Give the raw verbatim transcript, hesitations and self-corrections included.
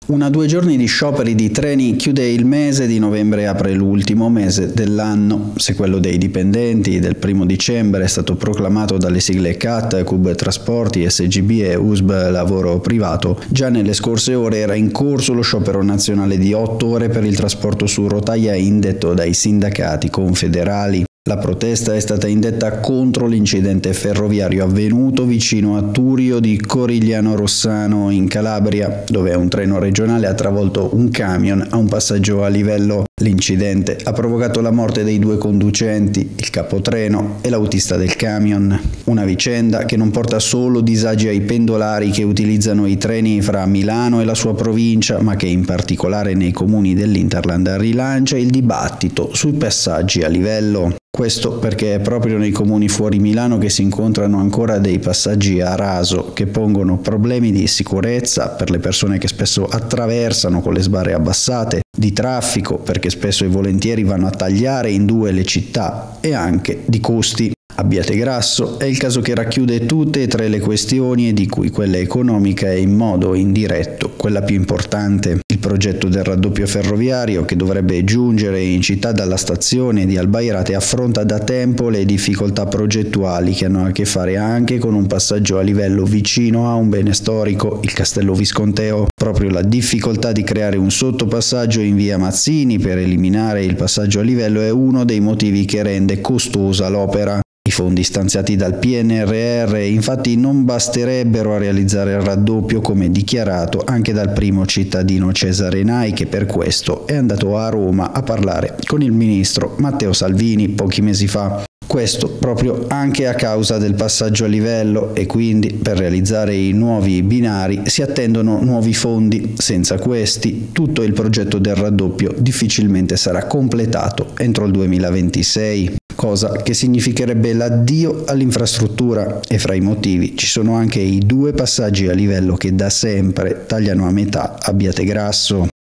Una due giorni di scioperi di treni chiude il mese di novembre e apre l'ultimo mese dell'anno. Se quello dei dipendenti del primo dicembre è stato proclamato dalle sigle C A T, C U B Trasporti, S G B e U S B Lavoro Privato, già nelle scorse ore era in corso lo sciopero nazionale di otto ore per il trasporto su rotaia indetto dai sindacati confederali. La protesta è stata indetta contro l'incidente ferroviario avvenuto vicino a Turio di Corigliano Rossano in Calabria, dove un treno regionale ha travolto un camion a un passaggio a livello. L'incidente ha provocato la morte dei due conducenti, il capotreno e l'autista del camion. Una vicenda che non porta solo disagi ai pendolari che utilizzano i treni fra Milano e la sua provincia, ma che in particolare nei comuni dell'Interland rilancia il dibattito sui passaggi a livello. Questo perché è proprio nei comuni fuori Milano che si incontrano ancora dei passaggi a raso che pongono problemi di sicurezza per le persone che spesso attraversano con le sbarre abbassate, di traffico perché spesso e volentieri vanno a tagliare in due le città e anche di costi. Abbiategrasso è il caso che racchiude tutte e tre le questioni e di cui quella economica è in modo indiretto quella più importante. Il progetto del raddoppio ferroviario, che dovrebbe giungere in città dalla stazione di Albairate, affronta da tempo le difficoltà progettuali che hanno a che fare anche con un passaggio a livello vicino a un bene storico, il Castello Visconteo. Proprio la difficoltà di creare un sottopassaggio in via Mazzini per eliminare il passaggio a livello è uno dei motivi che rende costosa l'opera. I fondi stanziati dal P N R R infatti non basterebbero a realizzare il raddoppio, come dichiarato anche dal primo cittadino Cesare Nai, che per questo è andato a Roma a parlare con il ministro Matteo Salvini pochi mesi fa. Questo proprio anche a causa del passaggio a livello e quindi per realizzare i nuovi binari si attendono nuovi fondi. Senza questi tutto il progetto del raddoppio difficilmente sarà completato entro il duemilaventisei. Cosa che significherebbe l'addio all'infrastruttura, e fra i motivi ci sono anche i due passaggi a livello che da sempre tagliano a metà Abbiategrasso.